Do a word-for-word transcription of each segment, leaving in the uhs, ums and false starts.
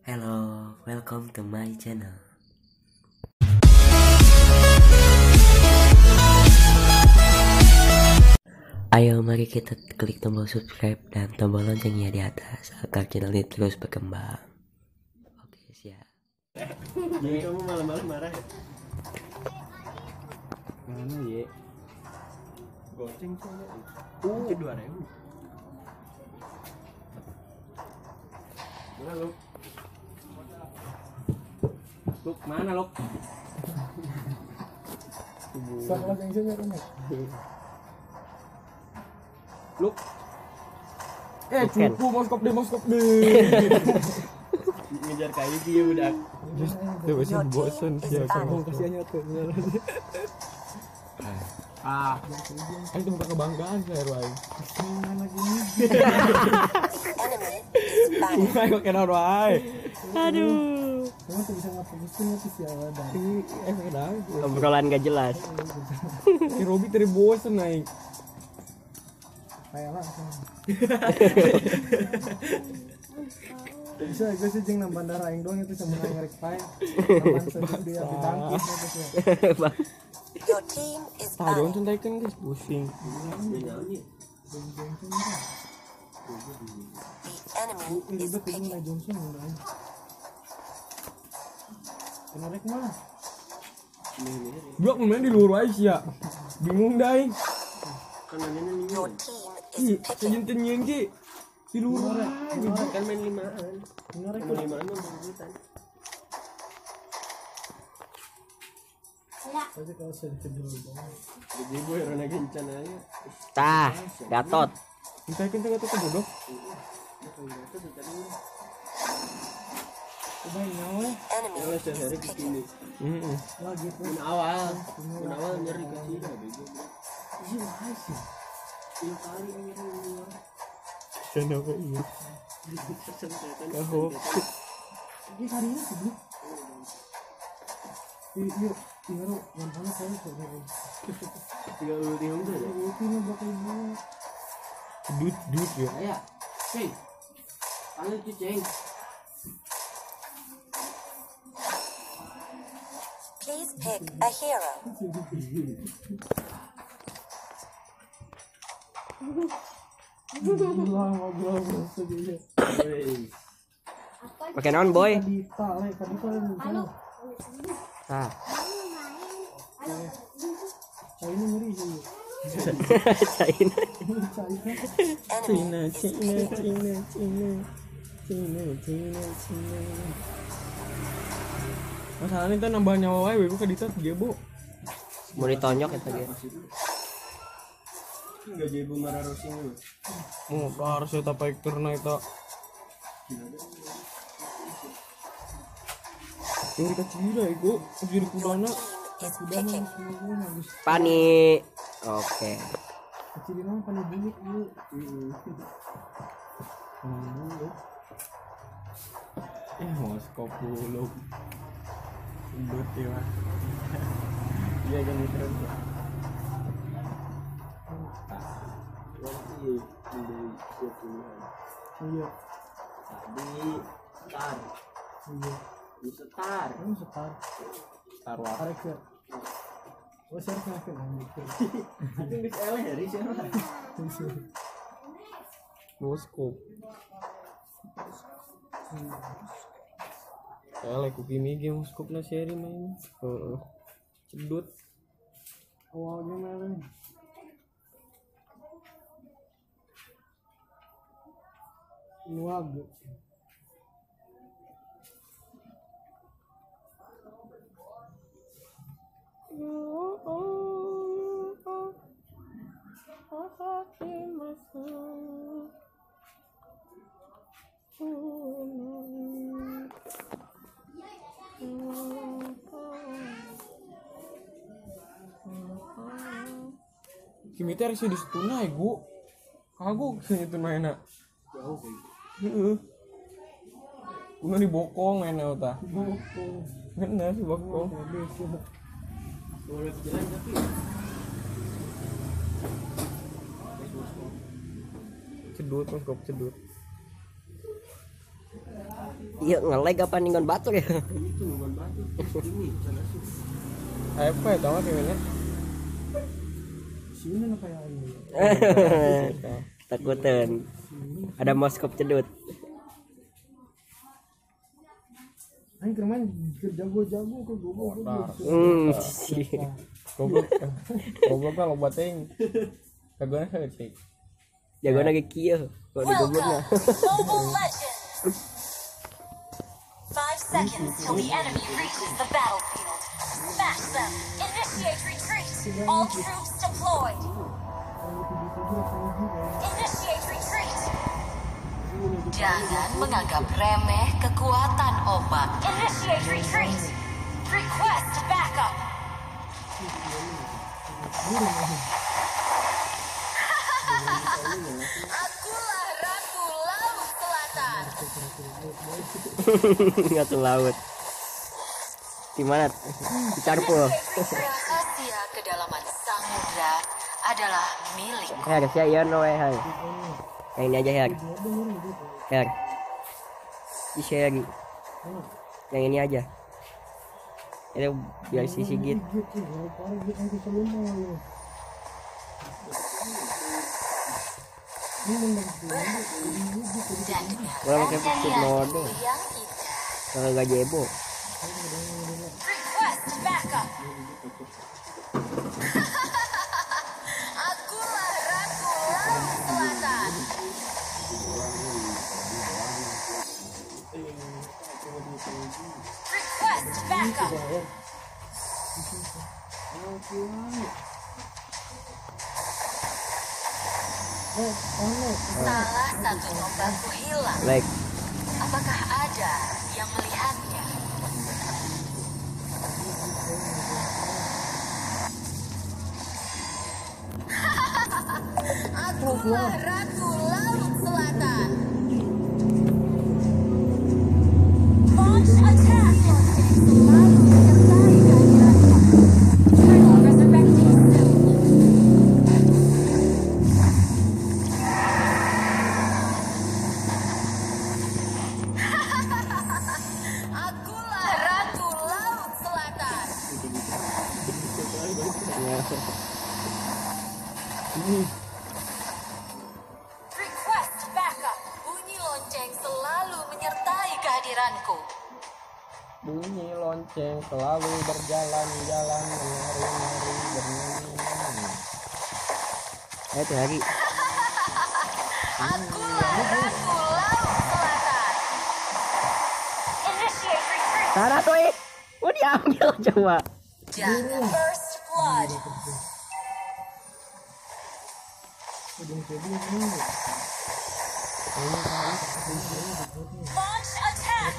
Hello, welcome to my channel. Ayo mari kita klik tombol subscribe dan tombol loncengnya di atas agar channel ini terus berkembang. Oke, siap. Jadi kamu malam-malam marah ya? Mana ye? Goceng soalnya. Uh, dua ribu. Mana lu? Luk mana Luk? Sama yang saya kan. Luk. Eh, cupu moskop deh, moskop deh. Ngejar kayu dia udah. Tuh masih bosan sih aku kasihannya tuh. Ah, Kan itu bukan kebanggaan saya, Roy. Kasihan lagi nih. Roy kok kena Roy. Aduh. Kamu tuh bisa ngapain sih sih ada. Eh, kenapa? Obrolan gak jelas. Si Robi tadi bosan naik. Kayak lah. Bisa gue sih jeng nambah darah yang doang itu sama ngerek pae. Nambah saja dia dibangkit gitu ya. Your team is Tah, jangan back. santaikan guys, pusing. The enemy Ini is udah pengen picking. lah Johnson udah. Kenarek mah. Blok main di luar aja sih ya. Bingung dai. Kan mainnya lima. Your team Ih, is picking. sejentin nyen ki. Di luar. Kan main limaan. Kenarek Mau limaan mah bukan. aja kalau saya dulu. Jadi gue rona gencan aja. Tah, Gatot. Kita kita kata tuh bodoh. Coba nyawa. Enemy Kalau sehari is ke picking. sini. Heeh. Lagi tuh. Mun awal, mun awal nyeri ke sini bego. Iya, sih. Tiga kali akhirnya. Kenapa iya? Kahok. Ini hari ini sih, Bu. Yuk, yuk, yuk, yang mana saya coba. Tiga ulti hong tuh. Ini bakal buat. Dut, dut ya. Ayah, hey, kalian tuh ceng. Please pick a hero. Bilang ngobrol saja. Pakai naon boy? Kadita, le, kadita le. Tah. Saya ini ngeri sih. China. Enemy is Cina, Cina, Cina, Cina, Cina, Cina. Masalahnya kita nambah nyawa wae, we kadita tiga bu. Mau ditonyok eta ge. Enggak jadi marah rosing lu. Mau harus kita pakai karena itu. Yang kita cira itu jadi kudana. is picking. Pani. Oke. Kecilin mah pandai bulik dulu. Eh, moskop dulu. Indut ya. Iya kan terus. Nanti dari dua puluhan. Iya. Tadi star, Iya. di star. Kamu setar. Tarwar. Tarik ya. Oh, saya kena gitu. Tapi nggak eleh dari siapa? Moskop. Elek ku kimi ge moskop na seri main. Heeh. Cedut. Awalnya main. Luag. Kimi teh harus di situ naik, Bu. Kagok sih itu mainnya. Jauh kayak. Heeh. Kuno dibokong mainnya tah. Bokong. Bener sih bokong. Boleh jalan tapi. Cedut, moskop cedut. Iya ngelag apa ningon batur ya? Itu bukan batu. Ini sana sih. A F K tau gak kayaknya. Sini lah kayak ini. Takutan. Ada moskop cedut. Aing keur main jago-jago ke goblok. Hmm, sih. Goblok. Goblok kalau buat ting. Kagak sih. Jago lagi kieu. Kok di gobloknya. Welcome, Mobile Legends! Five seconds till the enemy reaches the battlefield. Smash them! Initiate retreat! All troops deployed! Initiate retreat! Jangan menganggap remeh kekuatan ombak. Initiate retreat! Request backup! Akulah Ratu Laut Selatan. Nggak tuh laut. Di mana? Di Carpul. Rahasia kedalaman samudra adalah milik. Her, saya ya no eh Her. Yang ini aja Her. Her. Di share. Yang ini aja. Itu biar si Sigit. Dan Kalau pakai food mode, yang indah. kalau gak jebo. Request backup. Akulah Ratu Laut Selatan. Request backup. Salah satu tombakku hilang. Like, Apakah ada yang melihatnya? Akulah Ratu Laut Selatan. Launch attack. Selalu menyertai kehadiranku. Turtle resurrecting soon. Akulah Ratu Laut Selatan. Request backup. Bunyi lonceng selalu menyertai kehadiranku. Bunyi lonceng selalu berjalan-jalan menari-nari bernyanyi. ayo tuh hari. Akulah Ratu Laut Selatan. Initiate retreat. Tara tuh eh. Oh diambil coba. Jangan first blood. Launch attack.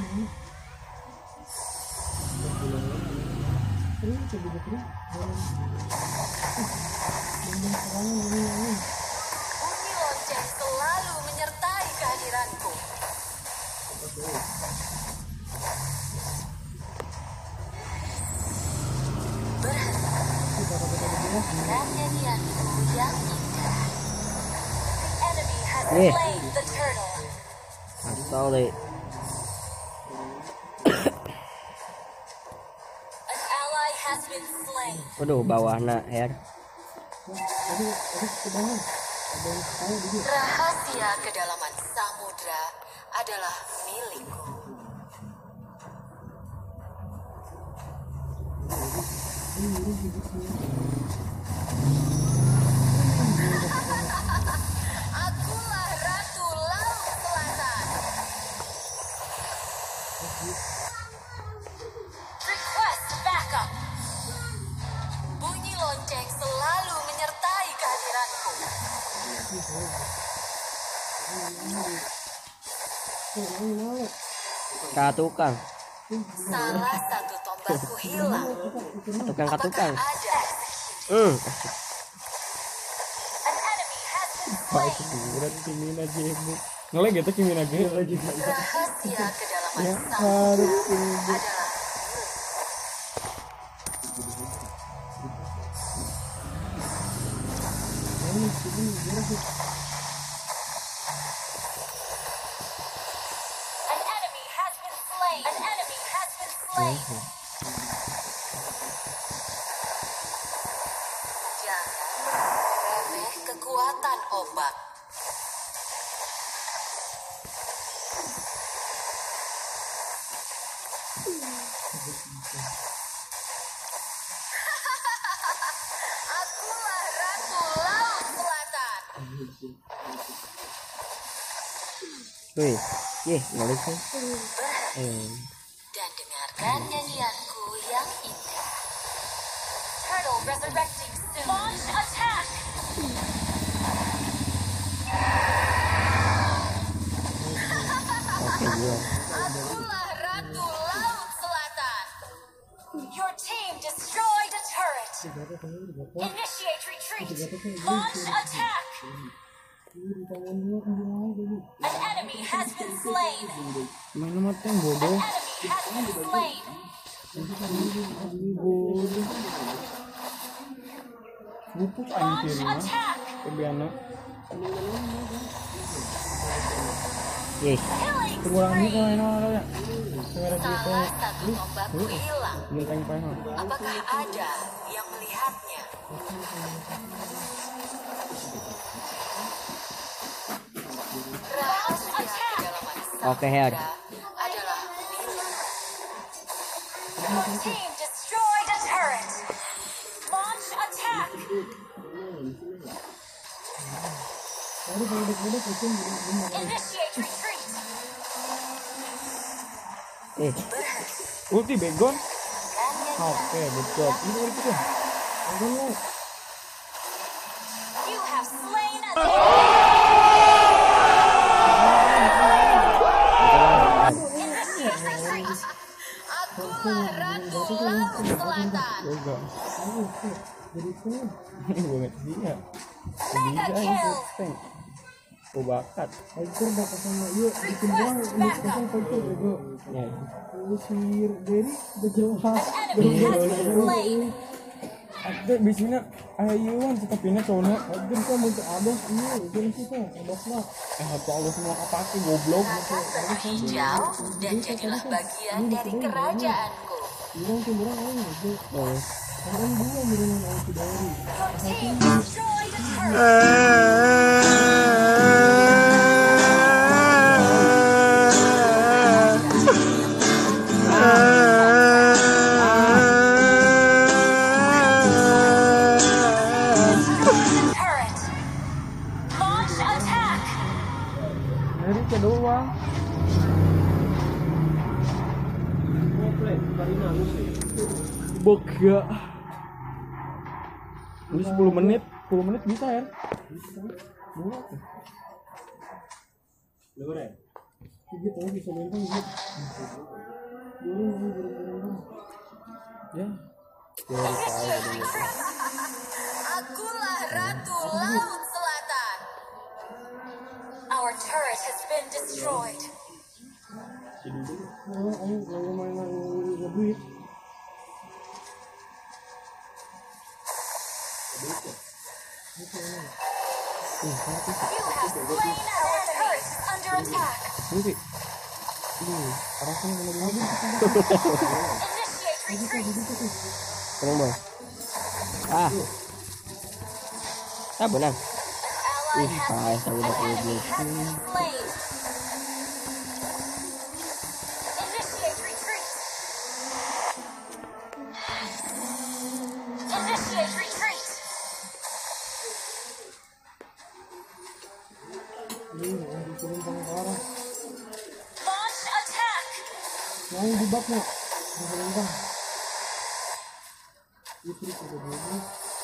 Bunyi lonceng selalu menyertai kehadiranku. Berhenti. Dan nyanyianku yang indah. The enemy has Eh. slain the turtle. Asal deh. An ally has been slain. Waduh bawahna Her. Rahasia kedalaman samudra adalah milikku. Akulah Ratu Laut Selatan. Request backup. Bunyi lonceng selalu menyertai kehadiranku. Katukang. Salah satu tombakku hilang. Tukang katukang. Apakah ada? Hmm. An enemy has been Pak slain. itu berat Kimina Jemu. Ngelag gitu Kimina Jemu. Rahasia kedalaman Ya samudra harus adalah An enemy slain. Jangan remeh kekuatan ombak. Akulah Ratu Laut Selatan. Wih, ih, balik sih. Berhenti Eh, dan dengarkan nyanyianku yang indah. Turtle resurrecting soon. Launch attack. oke gua. Akulah Ratu Laut Selatan. Your team destroyed a turret. Initiate retreat. Launch attack. An enemy has been slain. Main sama tank bodoh. An enemy has been slain. Bupus Launch anjir mah. attack. Kebiana. Ih, Killing Kurang ini spree. kalau enak ya. Kamera gitu. Salah satu tombakku hilang. Ini tank paling. Apakah ada yang melihatnya? Rahasia kedalaman oke Her. samudra adalah milik. Your team destroyed a turret. Launch attack. Initiate retreat. Eh, Ulti begon. Dengarkan Oke, good job. Ini ulti tuh. You have slain a Initiate retreat. Akulah Ratu Laut Selatan. Yoga. Ini banget dia. Mega kill. Tank. Oh bakat. Fighter dapat sama yuk bikin doang Request pasang backup. fighter bego. Ya. Lu si Derry udah jelas. An enemy has been slain. Ada bisina ayuan tetap ini cowoknya. Agen kok mau ke abas ini jadi kita abas lah. Eh apa Allah semua kepake goblok. Hijau dan jadilah bagian dari kerajaanku. Bilang tuh orang lain bego. oh. Orang dua mirin orang si Derry. Your team destroyed a turret. Turret. Launch attack. Dari kedua. Boga. Ini sepuluh menit, sepuluh menit bisa ya? Gitu aja bisa lempeng gitu. Dulu ini berlempeng. Ya. Initiate retreat. Akulah Ratu Laut Selatan. Our turret has been destroyed. Oh, ayo kalau mainan duit. You have slain our turret is under attack. Nanti. Ini rasanya benar lagi. Initiate retreat. Tenang bang. Ah, ah benang. Ally Ih, has payah saya udah an enemy goblok. has been slain. Initiate retreat. Initiate retreat. Ini yang dilempeng ke arah. Launch attack. Yang di baknya. Dilempeng. Itu itu itu.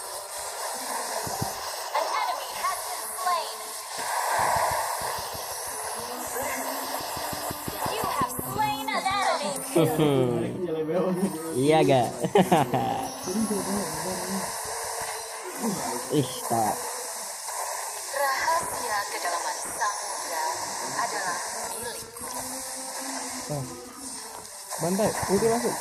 An enemy has been slain. You have slain an enemy. Iya gak? Ih, tak. Rahasia kedalaman samudra adalah milikku. Oh. Bantai, ulti masuk.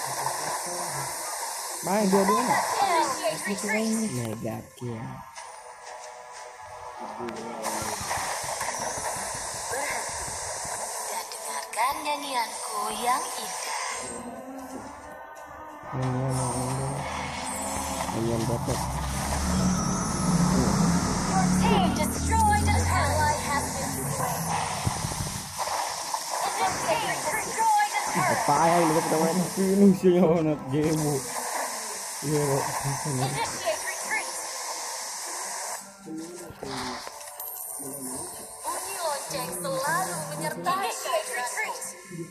Main dua-duanya. Initiate retreat. Mega kill. Berhenti dan dengarkan nyanyianku yang indah. Minion dapat. Your team destroyed an ally has been slain. Initiate destroyed a turret. Apa yang bisa kita main? Ini sih anak game. Iya, Initiate retreat. Bunyi lonceng selalu menyertai. Initiate retreat.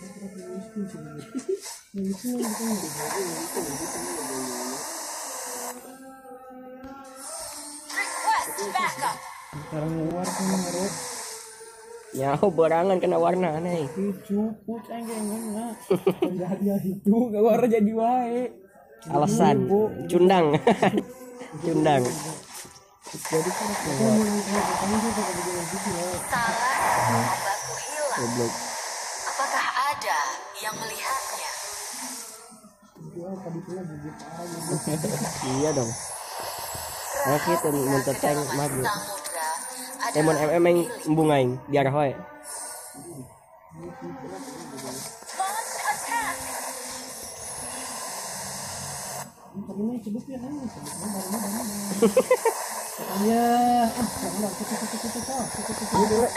Request backup. sekarang luar kan ngarep. Ya, berangan kena warna aneh. Cuput enggak. Jadi itu enggak warna jadi wae. Alasan cundang. Cundang. Jadi kan Salah satu obatku hilang. Goblok. Apakah ada yang melihatnya? Iya dong. Nah, kita muntah tank maju. Samudra Emon adalah M M yang embungaing biar hoy. launch attack. Ini cebut ya kan, cebutnya barunya barunya. Ya, ah, enggak, cekik cekik cekik cekik cekik cekik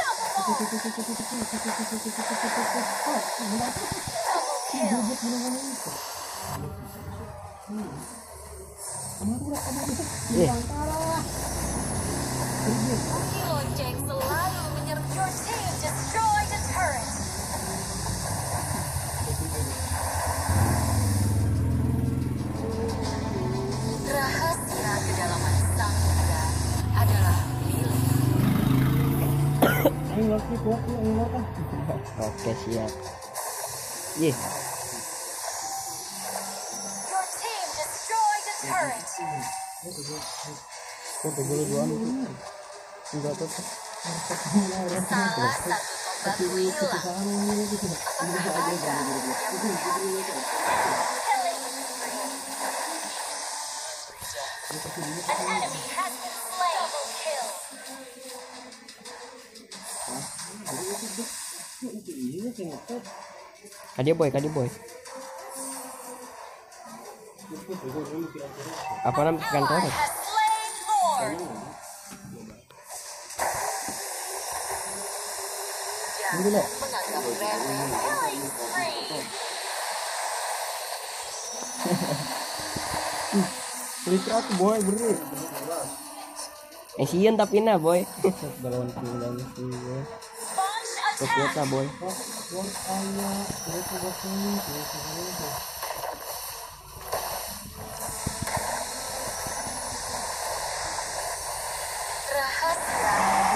Bunyi lonceng selalu menyerang. Your team destroyed a turret. Rahasia kedalaman samudra adalah milik. ini lagi kuat ya, ini kan. Oke, siap. Ih, Your team destroyed a turret. kok dulu duluan itu. Enggak tuh. Salah satu obatku hilang. Apakah ada yang melihatnya? An enemy has been slain. Double kill. kadi boy, kadi boy. Apa namanya kantor? Ally has slain Lord. Jangan menganggap remeh killing spree. Listrat boy beri. Eh sian tapi nah boy. Balon tinggal sih. Launch attack. Kita boy. Rahasia.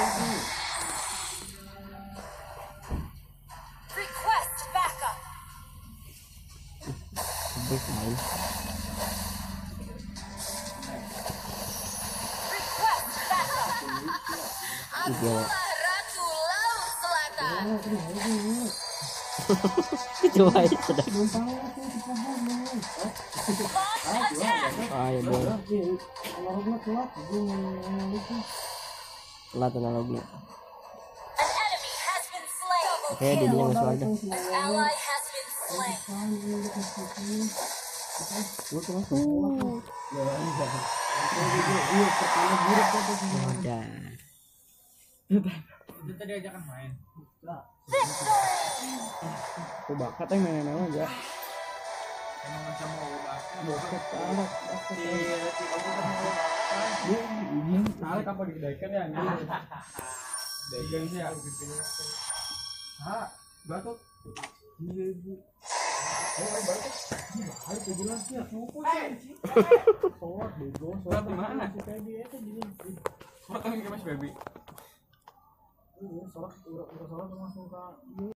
Request backup. Baik main. Request backup. Iya. Akulah Ratu Laut Selatan. Itu aja sudah. Launch attack. Ayo boy. Analognya kuat, gue mau Telat analognya. An enemy has been slain. Oke, dia bilang musuh ada. An ally has been slain. Ada. Victory. Kok bakat yang main-main aja. Bakat alat. Tarik apa dikaikan ya? Dagang sih ya. Ah, batuk. Iya, Bu. Oh, batuk. Hari kejelas ya. Soal bego, soal di mana? kayak biasa gini. Soal kan Mas Baby. Iya, soal udah udah soal langsung ke ini.